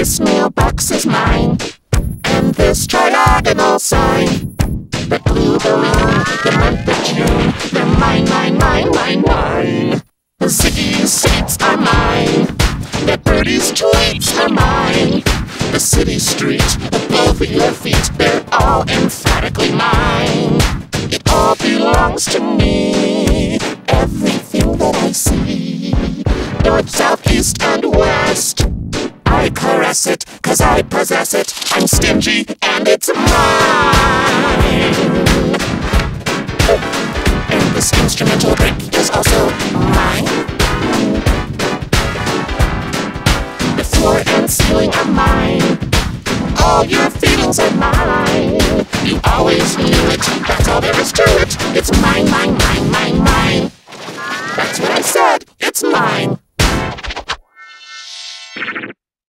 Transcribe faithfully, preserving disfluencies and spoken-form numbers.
This mailbox is mine, and this triagonal sign. The blue balloon, the month of June, they're mine, mine, mine, mine, mine. The Ziggy's seats are mine, the birdie's tweets are mine. The city streets, above your feet, they're all emphatically mine. It all belongs to me, everything that I see. North, south, east, and west, I caress it, cause I possess it. I'm stingy, and it's mine. And this instrumental break is also